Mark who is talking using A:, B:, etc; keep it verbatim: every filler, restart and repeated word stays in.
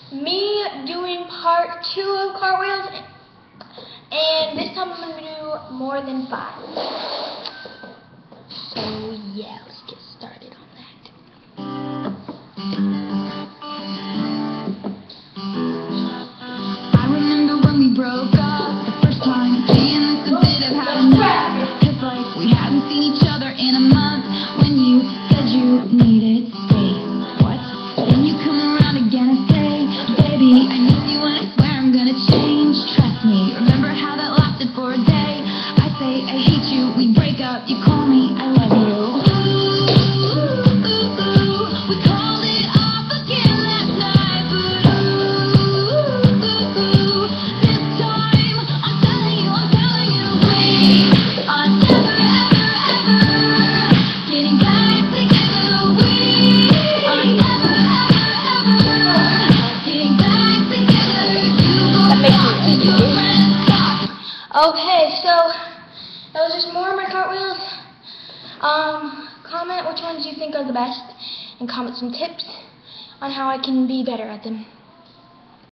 A: me doing part two of cartwheels, and this time I'm going to do more than five. So yeah, let's get started on that.
B: I remember when we broke up the first time, saying this a bit of how enough. It's like we hadn't seen each other in a month when you said you needed space. What? Then you come around again and say, baby, I miss you and I swear I'm gonna change. Trust me, remember how that lasted for a day? I say I hate you, we break up, you call me, I love you.
A: Okay, so that was just more of my cartwheels. Um, comment which ones you think are the best, and comment some tips on how I can be better at them.